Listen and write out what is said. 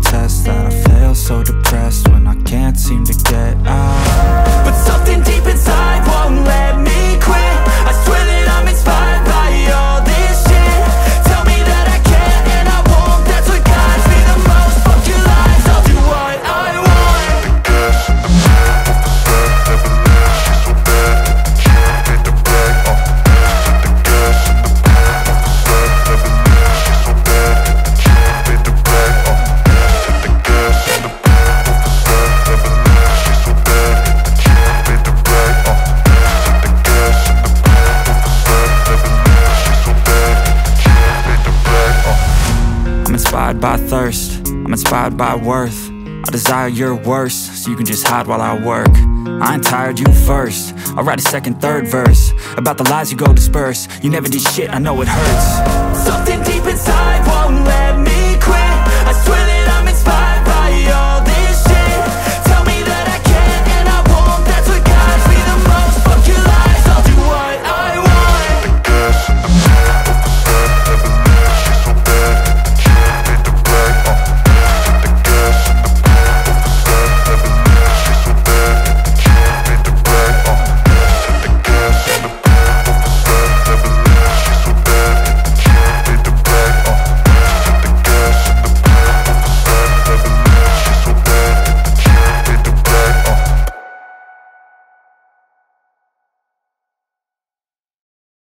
test that I fail so depressed when I can't seem to get out. But something deep inside won't let me quit. I swear that I'm inspired by all this shit. Tell me that I can and I won't, that's what guides me the most. Fuck your lies, I'll do what I want. The gas in the back of the set never leaves. She's so bad that the chick made the brag. The gas in the back of the set never leaves. She's so bad that the chick made the brag. The gas in the back of the set never leaves. She's so bad that the chick made the brag. The gas in the back of the set never leaves. She's so bad that the chick made the brag. I'm inspired by thirst, I'm inspired by worth. I desire your worst, so you can just hide while I work. I ain't tired, you first. I'll write a second, third verse about the lies you go disperse. You never did shit, I know it hurts. Something deep inside